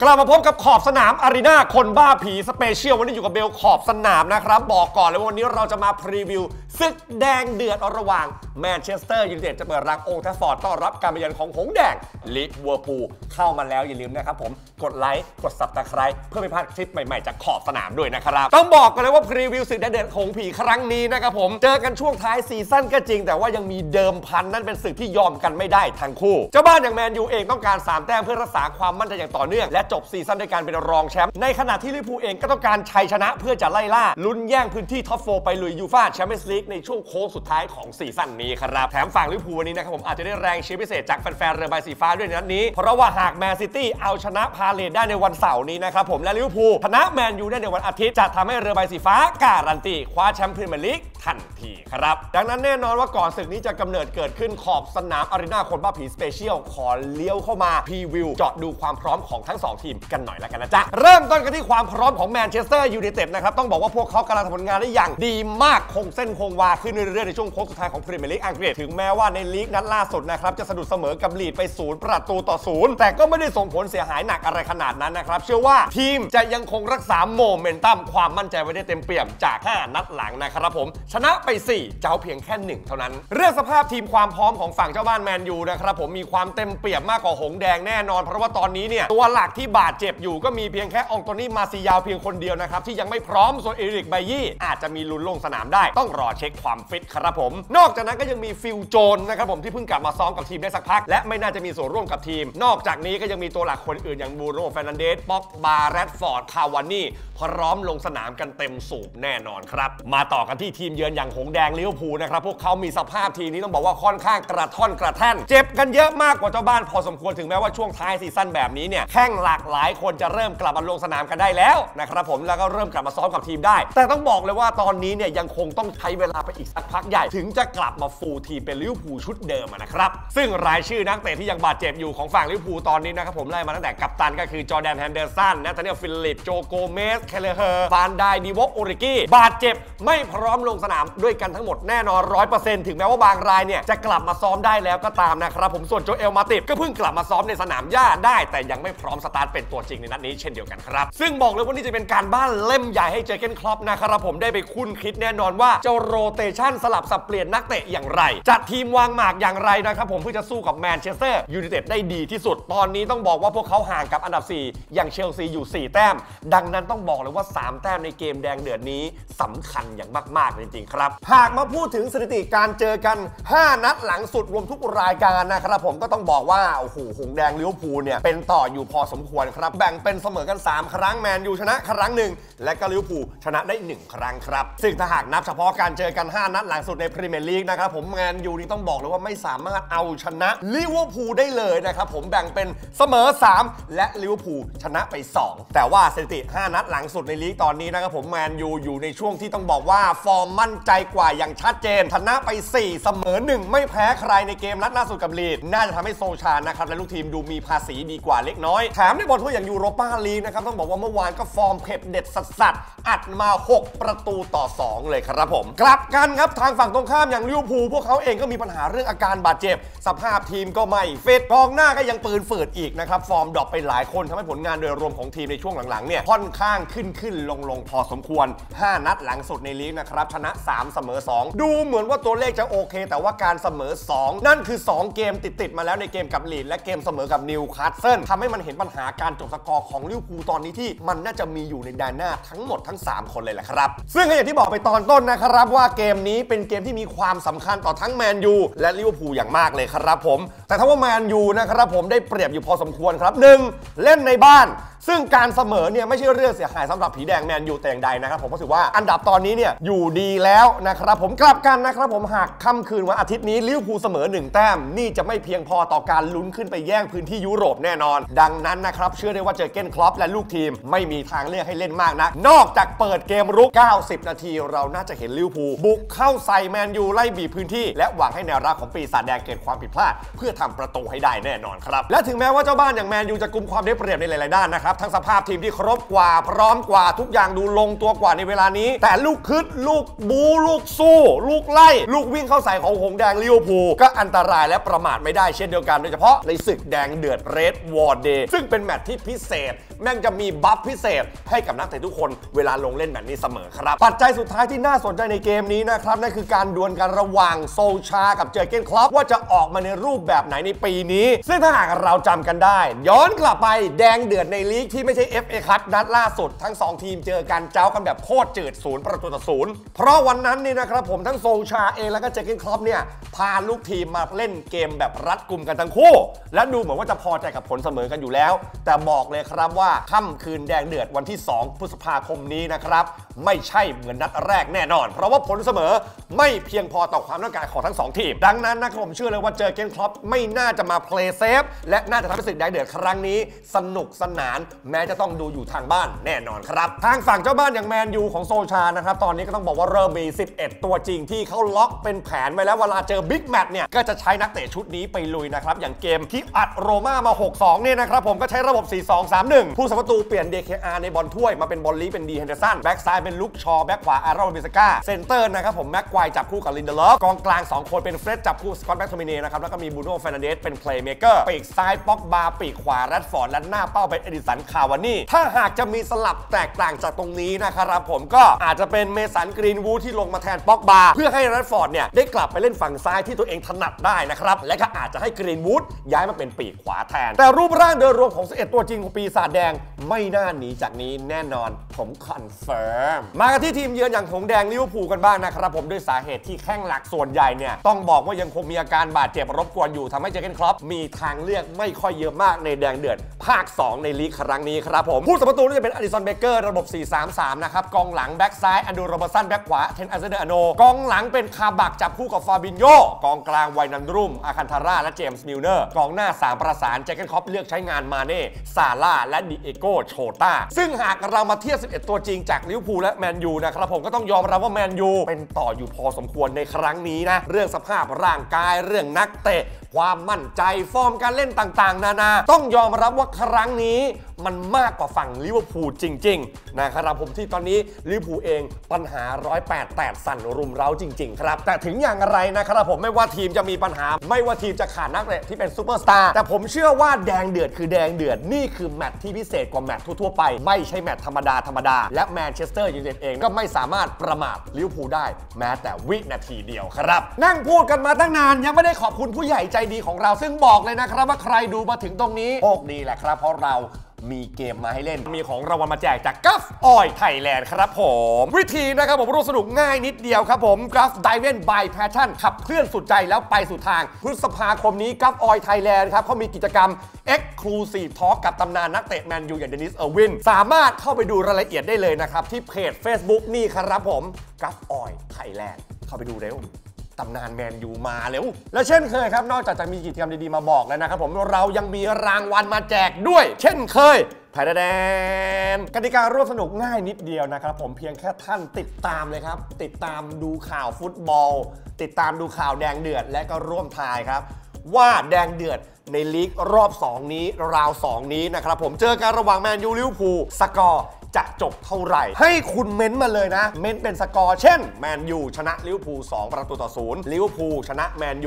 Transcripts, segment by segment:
กลับมาพบกับขอบสนามอารีนาคนบ้าผีสเปเชียลวันนี้อยู่กับเบลขอบสนามนะครับบอกก่อนเลยว่าวันนี้เราจะมาพรีวิวศึกแดงเดือดระหว่างแมนเชสเตอร์ยูไนเต็ดจะเปิดรังโอลด์แทรฟฟอร์ดต้อนรับการมาเยือนของหงส์แดงลิเวอร์พูลเข้ามาแล้วอย่าลืมนะครับผมกดไลค์กด Subscribe เพื่อไม่พลาดคลิปใหม่ๆจากขอบสนามด้วยนะครับต้องบอกกันเลยว่าพรีวิวศึกแดงเดือดของผีครั้งนี้นะครับผมเจอกันช่วงท้ายซีซั่นก็จริงแต่ว่ายังมีเดิมพันนั่นเป็นศึกที่ยอมกันไม่ได้ทั้งคู่เจ้าบ้านอย่างแมนยูเองต้องการ3แต้มเพื่อรักษาความมั่นใจอย่างต่อเนื่องและจบซีซั่นด้วยการเป็นรองแชมป์ในขณะที่ลิเวอร์พูลเองก็ต้องการชัยชนะเพื่อจะไล่ล่าลุ้นแย่งพื้นที่ท็อป4ไปลุยยูฟ่าแชมเปี้ยนส์ลีกในช่วงโค้งสุดท้ายของซีซั่นนี้ครับแถมฝั่งลิเวอร์พูลวันนี้นะครับผมอาจจะได้แรงเชียร์พิเศษจากแฟนๆเรือใบสีฟ้าด้วยในนัดนี้เพราะว่าหากแมนซิตี้เอาชนะพาเลทได้ในวันเสาร์นี้นะครับผมและลิเวอร์พูลชนะแมนยูได้ในวันอาทิตย์จะทำให้เรือใบสีฟ้าการันตีคว้าแชมป์พรีเมียร์ลีกทันทีครับดังนั้นแน่นอนว่าก่อนศึกนี้จะกำเนิดเกิดขึ้นขอบสนามอารีนาคนบ้าผีสเปเชียลขอเลี้ยวเข้ามาพรีวิวเจาะดูความพร้อมของทั้ง2ทีมกันหน่อยแล้วกันนะจ๊ะเริ่มต้นกันที่ความพร้อมของแมนเชสเตอร์ยูไนเต็ดนะครับต้องบอกว่าพวกเขากำลังทำผลงานได้อย่างดีมากคงเส้นคงวาขึ้นเรื่อยๆในช่วงโค้งสุดท้ายของพรีเมียร์ลีกอังกฤษถึงแม้ว่าในลีกนัดล่าสุดนะครับจะสะดุดเสมอกับลีดไป0-0แต่ก็ไม่ได้ส่งผลเสียหายหนักอะไรขนาดนั้นนะครับเชื่อว่าทีมจะยังคงรักษาโมเมนตัมความมั่นใจไว้ได้เต็มเปี่ยมจาก5นัดหลังนะครับผมชนะไป4เจ้าเพียงแค่1เท่านั้นเรื่องสภาพทีมความพร้อมของฝั่งเจ้าบ้านแมนยูนะครับผมมีความเต็มเปี่ยมมากกว่าหงส์แดงแน่นอนเพราะว่าตอนนี้เนี่ยตัวหลักที่บาดเจ็บอยู่ก็มีเพียงแค่องโตนี่มาซิยาวเพียงคนเดียวนะครับที่ยังไม่พร้อมส่วนเอริกไบยี่อาจจะมีลุ้นลงสนามได้ต้องรอเช็คความฟิตครับผมนอกจากนั้นก็ยังมีฟิลโจนนะครับผมที่เพิ่งกลับมาซ้อมกับทีมได้สักพักและไม่น่าจะมีส่วนร่วมกับทีมนอกจากนี้ก็ยังมีตัวหลักคนอื่นอย่างบูโน่เฟร์นันเดสป็อกบาแรดฟอร์ดคาวานี่พร้อมลงสนามกันเต็มสูบแน่นอนครับมาต่อกันที่ทีมเยือนอย่างหงส์แดงลิเวอร์พูลนะครับพวกเขามีสภาพทีมนี้ต้องบอกว่าค่อนข้างกระท่อนกระแท่นเจ็บกันเยอะมากกว่าเจ้าบ้านพอสมควรถึงแม้ว่าช่วงท้ายซีซั่นแบบนี้เนี่ยแข้งหลากหลายคนจะเริ่มกลับมาลงสนามกันได้แล้วนะครับผมแล้วก็เริ่มกลับมาซ้อมกับทีมได้แต่ต้องบอกเลยว่าตอนนี้เนี่ยยังคงต้องใช้เวลาไปอีกสักพักใหญ่ถึงจะกลับมาฟูลทีมเป็นลิเวอร์พูลชุดเดิมนะครับซึ่งรายชื่อนักเตะที่ยังบาดเจ็บอยู่ของฝั่งลิเวอร์พูลตอนนี้นะครับผมไล่มาตั้งแต่กัปตันก็คือจอร์แดนแฮนเดอร์สันนาธาเนียลฟิลิปโจโกเมสเคเลเฮอร์ฟานไดดิวอกโอริกี้บาดเจ็บไม่พร้อมลงสนามด้วยกันทั้งหมดแน่นอน 100% ถึงแม้ว่าบางรายเนี่ยจะกลับมาซ้อมได้แล้วก็ตามนะครับผมส่วนโจเอลมาติฟก็เพิ่งกลับมาซ้อมในสนามหญ้าได้แต่ยังไม่พร้อมสตาร์ทเป็นตัวจริงในนัดนี้เช่นเดียวกันครับซึ่งบอกเลยว่านี่จะเป็นการบ้านเล่มใหญ่ให้เจอร์เก้นคล็อปนะครับผมได้ไปคุ้นคิดแน่นอนว่าจะโรเตชันสลับสับเปลี่ยนนักเตะอย่างไรจัดทีมวางหมากอย่างไรนะครับผมเพื่อจะสู้กับแมนเชสเตอร์ยูไนเต็ดได้ดีที่สุดตอนนี้ต้องบอกว่าพวกเขาห่างกับอันดับ4อย่างเชลซีอยู่4แต้มดังนั้นต้องบอกเลยว่า3แต้มในเกมแดงเดือดนี้สำคัญอย่างมากๆจริงๆครับหากมาพูดถึงสถิติการเจอกัน5นัดหลังสุดรวมทุกรายการนะครับผมก็ต้องบอกว่าโอ้โหหงส์แดงลิเวอร์พูลเนี่ยเป็นต่ออยู่พอสมควรครับแบ่งเป็นเสมอกัน3ครั้งแมนยูชนะครั้งหนึ่งและก็ลิเวอร์พูลชนะได้1ครั้งครับซึ่งถ้าหากนับเฉพาะการเจอกัน5นัดหลังสุดในพรีเมียร์ลีกนะครับผมแมนยูนี่ต้องบอกเลยว่าไม่สามารถเอาชนะลิเวอร์พูลได้เลยนะครับผมแบ่งเป็นเสมอ3และลิเวอร์พูลชนะไป2แต่ว่าสถิติ5นัดหลังสุดในลีกตอนนี้นะครับผมแมนยูอยู่ในช่วงที่ต้องบอกว่าฟอร์มมั่นใจกว่าอย่างชัดเจนชนะไป4เสมอ1ไม่แพ้ใครในเกมนัดล่าสุดกับลีดน่าจะทำให้โซชานะครับและลูกทีมดูมีภาษีดีกว่าเล็กน้อยแถมในบอลถ้วยอย่างยูโรปาลีกนะครับต้องบอกว่าเมื่อวานก็ฟอร์มเผ็ดเด็ดสัสๆอัดมา6ประตูต่อ2เลยครับผมกลับกันครับทางฝั่งตรงข้ามอย่างลิเวอร์พูลพวกเขาเองก็มีปัญหาเรื่องอาการบาดเจ็บสภาพทีมก็ไม่ฟิตกองหน้าก็ยังปืนฝืดอีกนะครับฟอร์มดรอปไปหลายคนทำให้ผลงานโดยรวมของทีมในช่วงหลังๆเนี่ยค่อนข้างขึ้นลงพอสมควร5นัดหลังสุดในลีกนะครับชนะ3เสมอ2ดูเหมือนว่าตัวเลขจะโอเคแต่ว่าการเสมอ2นั่นคือ2เกมติดมาแล้วในเกมกับลีดและเกมเสมอกับนิวคาสเซิลทำให้มันเห็นปัญหาการจบสกอร์ของลิเวอร์พูลตอนนี้ที่มันน่าจะมีอยู่ในแดนหน้าทั้งหมดทั้ง3คนเลยแหละครับซึ่งอย่างที่บอกไปตอนต้นนะครับว่าเกมนี้เป็นเกมที่มีความสำคัญต่อทั้งแมนยูและลิเวอร์พูลอย่างมากเลยครับผมแต่ถ้าว่าแมนยูนะครับผมได้เปรียบอยู่พอสมควรครับ1เล่นในบ้านซึ่งการเสมอเนี่ยไม่ใช่เรื่องเสียหายสำหรับผีแดงแมนยูแต่อย่างใดนะครับผมก็ถือว่าอันดับตอนนี้เนี่ยอยู่ดีแล้วนะครับผมกลับกันนะครับผมหากค่ำคืนวันอาทิตย์นี้ลิเวอร์พูลเสมอ1แต้มนี่จะไม่เพียงพอต่อการลุ้นขึ้นไปแย่งพื้นที่ยุโรปแน่นอนดังนั้นนะครับเชื่อได้ว่าเจอเก้นคล็อปและลูกทีมไม่มีทางเลือกให้เล่นมากนักนอกจากเปิดเกมรุก90นาทีเราน่าจะเห็นลิเวอร์พูลบุกเข้าใส่แมนยูไล่บีบพื้นที่และหวังให้แนวรับของปีศาจแดงเกิดความผิดพลาดเพื่อทำประตูให้ได้แน่นอนครับและถึงแม้ว่าเจ้าบ้านอย่างแมนยูจะกุมความได้เปรียบในหลายๆด้านนะครับทั้งสภาพทีมที่ครบกว่าพร้อมกว่าทุกอย่างดูลงตัวกว่าในเวลานี้แต่ลูกคึดลูกบูลูกสู้ลูกไล่ลูกวิ่งเข้าใส่ของหงส์แดงลิเวอร์พูลก็อันตรายและประมาทไม่ได้เช่นเดียวกันโดยเฉพาะในศึกแดงเดือดเรดวอร์เดย์ซึ่งเป็นแมตช์ที่พิเศษแม่งจะมีบัฟพิเศษให้กับนักเตะทุกคนเวลาลงเล่นแบบนี้เสมอครับปัจจัยสุดท้ายที่น่าสนใจในเกมนี้นะครับนั่นคือการดวลกันระหว่างโซลชากับเจอร์เก้นคล็อปว่าจะออกมาในรูปแบบไหนในปีนี้ซึ่งถ้าหากเราจำกันได้ย้อนกลับไปแดงเดือดในลีกที่ไม่ใช่ FA คัพนัดล่าสุดทั้ง2ทีมเจอกันเจ้ากันแบบโคตรจืด0-0เพราะวันนั้นนี่นะครับผมทั้งโซลชาเองแล้วก็เจอร์เก้นคล็อปเนี่ยพาลูกทีมมาเล่นเกมแบบรัดกุมกันทั้งคู่และดูเหมือนว่าจะพอใจกับผลเสมอกันอยู่แล้วแต่บอกเลยครับว่าค่ำคืนแดงเดือดวันที่2 พฤษภาคมนี้นะครับไม่ใช่เหมือนนัดแรกแน่นอนเพราะว่าผลเสมอไม่เพียงพอต่อความต้องการของทั้ง2ทีมดังนั้นนะครับผมเชื่อเลยว่าเจอร์เก้นคล็อปไม่น่าจะมาเพลย์เซฟและน่าจะทำให้ศึกแดงเดือดครั้งนี้สนุกสนานแม้จะต้องดูอยู่ทางบ้านแน่นอนครับทางฝั่งเจ้าบ้านอย่างแมนยูของโซลชานะครับตอนนี้ก็ต้องบอกว่าเริ่มมี11ตัวจริงที่เขาล็อกเป็นแผนไว้แล้วเวลาเจอบิ๊กแมตช์เนี่ยก็จะใช้นักเตะชุดนี้ไปลุยนะครับอย่างเกมที่อัดโรม่ามา 6-2 เนี่ยนะครับผมก็ใช้ระบบ 4-2-3-1 ผู้สัมประตูเปลี่ยน DKR ในบอลถ้วยมาเป็นบอลลีเป็นดีเฮนเดอร์สันแบ็กซ้ายเป็นลุคชอแบ็กขวาอารอน บิสก้าเซนเตอร์นะครับผมแม็กควายจับคู่กับลินเดลอฟกองกลาง2คนเป็นเฟร็ดจับคู่สกอตแบ็กโทมิเน่นะครับแล้วก็มีบูโน่เฟรนันเดสเป็นเพลย์เมเกอร์ปีกซ้ายป็อกบาปีกขวาแรดฟอร์ดและหน้าเป้าเป็นเอดิสันคาวานี่ถ้าหากจะมีสลับแตกต่างจากตรงนี้นะครับผมก็อาจจะเป็นเมสันกรีนวูดที่ลงมาแทนป็อกบาเพื่อให้แรดฟอร์ดเนี่ยได้กลับไปเล่นฝั่งซ้ายที่ตัวเองถนัดได้นะครับและก็อาจจะให้กรีนวูดย้ายมาเป็นปีกขวาแทนแต่รูปร่างโดยรวมของ11ตัวจริงของปีศาจแดงไม่น่าหนีจากนี้แน่นอนผมคอนเฟิร์มมากันที่ทีมเยือนอย่างหงแดงลิเวอร์พูลกันบ้างนะครับผมด้วยสาเหตุที่แข้งหลักส่วนใหญ่เนี่ยต้องบอกว่ายังคงมีอาการบาดเจ็บรบกวนอยู่ทำให้เจอร์เก้นคล็อปมีทางเลือกไม่ค่อยเยอะมากในแดงเดือดภาค2ในลีกครั้งนี้ครับผมผู้สัมประตูจะเป็นอดิสันเบเกอร์ระบบ 4-3-3 นะครับกองหลังแบ็กซ้ายอันดูโรเบอร์สันแบ็กขวาเทนอัลเซเดอร์อโนกองหลังเป็นคาบักจับคู่กับฟาบินโญกองกลางไวนันรุมอาคันทาร่าและเจมส์มิลเนอร์กองหน้า3ประสานเจอร์เก้นคล็อปเลือกใช้งานมาเน่ซาร่าและดิเอโกโชต้าซึ่งหากเรามาเทียบ11ตัวจริงจากลิเวอร์พูลและแมนยูนะครับผมก็ต้องยอมรับว่าแมนยูเป็นต่ออยู่พอสมควรในครั้งนี้นะเรื่องสภาพร่างกายเรื่องนักเตะความมั่นใจฟอร์มการเล่นต่างๆนานาต้องยอมรับว่าครั้งนี้มันมากกว่าฝั่งลิเวอร์พูลจริงๆนะครับผมที่ตอนนี้ลิเวอร์พูลเองปัญหา108แตกสั่นรุมเร้าจริงๆครับแต่ถึงอย่างไรนะครับผมไม่ว่าทีมจะมีปัญหาไม่ว่าทีมจะขาดนักเตะที่เป็นซูเปอร์สตาร์แต่ผมเชื่อว่าแดงเดือดคือแดงเดือดนี่คือแมตช์ที่พิเศษกว่าแมตช์ทั่วๆไปไม่ใช่แมตช์ธรรมดาและแมนเชสเตอร์ยูไนเต็ดเองก็ไม่สามารถประมาทลิเวอร์พูลได้แม้แต่วินาทีเดียวครับนั่งพูดกันมาตั้งนานยังไม่ได้ขอบคุณผู้ใหญ่ใจดีของเราซึ่งบอกเลยนะครับว่าใครดูมาถึงตรงนี้โชคดีแหละครับเพราะเรามีเกมมาให้เล่นมีของรางวัลมาแจกจากกัฟออยไทยแลนด์ครับผมวิธีนะครับผมร่วมสนุกง่ายนิดเดียวครับผมกัฟไดเวนบายแพชชั่นขับเคลื่อนสุดใจแล้วไปสุดทางพฤษภาคมนี้กัฟออยไทยแลนด์ครับเขามีกิจกรรม Exclusive Talk กับตำนานนักเตะแมนยูอย่างเดนิส เออร์วินสามารถเข้าไปดูรายละเอียดได้เลยนะครับที่เพจ Facebook นี่ครับผมกัฟออยไทยแลนด์เข้าไปดูเร็วตำนานแมนยูมาเร็วและเช่นเคยครับนอกจากจะมีกิจกรรมดีๆมาบอกแล้วนะครับผมเรายังมีรางวัลมาแจกด้วยเช่นเคยไทยแดนกติการร่วมสนุกง่ายนิดเดียวนะครับผมเพียงแค่ท่านติดตามเลยครับติดตามดูข่าวฟุตบอลติดตามดูข่าวแดงเดือดและก็ร่วมทายครับว่าแดงเดือดในลีกรอบ2นี้ราว2นี้นะครับผมเจอกันระหว่างแมนยูลิเวอร์พูลสกอร์จะจบเท่าไหร่ให้คุณเม้นต์มาเลยนะเม้นต์เป็นสกอร์เช่นแมนยูชนะลิเวอร์พูล2-0ลิเวอร์พูลชนะแมนยู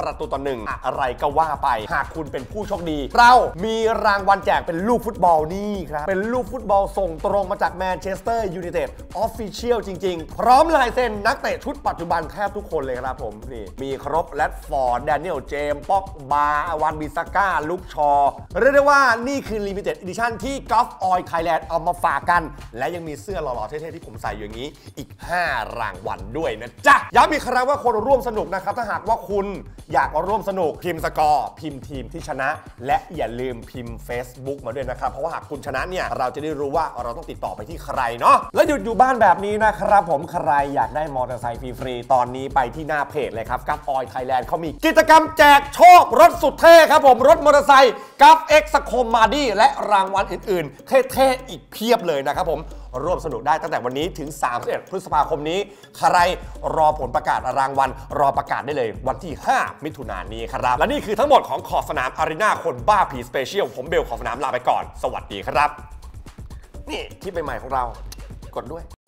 2-1อะไรก็ว่าไปหากคุณเป็นผู้โชคดีเรามีรางวัลแจกเป็นลูกฟุตบอลนี่ครับเป็นลูกฟุตบอลส่งตรงมาจากแมนเชสเตอร์ยูไนเต็ดออฟฟิเชียลจริงๆพร้อมลายเซ็นนักเตะชุดปัจจุบันแทบทุกคนเลยครับผมนี่มีครบแรดฟอร์ดแดเนียลเจมส์ป็อกบาอวันบิสก้าลุคชอเรียกได้ว่านี่คือลิมิเต็ดอีดิชั่นที่กอล์ฟออยล์ไทยแลนด์เอามาฝากและยังมีเสื้อหล่อๆเท่ๆที่ผมใส่อยู่อย่างนี้อีก5รางวัลด้วยนะจ๊ะย้ำอีกครั้งว่าคนร่วมสนุกนะครับถ้าหากว่าคุณอยากร่วมสนุกพิมพ์สกอร์พิมพ์ทีมที่ชนะและอย่าลืมพิมพ์ Facebook มาด้วยนะครับเพราะว่าหากคุณชนะเนี่ยเราจะได้รู้ว่าเราต้องติดต่อไปที่ใครเนาะและหยุดอยู่บ้านแบบนี้นะครับผมใครอยากได้มอเตอร์ไซค์ฟรีๆตอนนี้ไปที่หน้าเพจเลยครับกัฟออยล์ไทยแลนด์เขามีกิจกรรมแจกโชครถสุดเท่ครับผมรถมอเตอร์ไซค์กัฟเอ็กซ์โคมมาดี้และรางวัลอื่นๆเท่ๆอีกเพียบเลยนะครับผมร่วมสนุกได้ตั้งแต่วันนี้ถึง31พฤษภาคมนี้ใครรอผลประกาศรางวัลรอประกาศได้เลยวันที่5มิถุนายนนี้ครับและนี่คือทั้งหมดของขอบสนามอารีนาคนบ้าผีสเปเชียลผมเบลขอบสนามลาไปก่อนสวัสดีครับนี่คลิปใหม่ๆของเรากดด้วย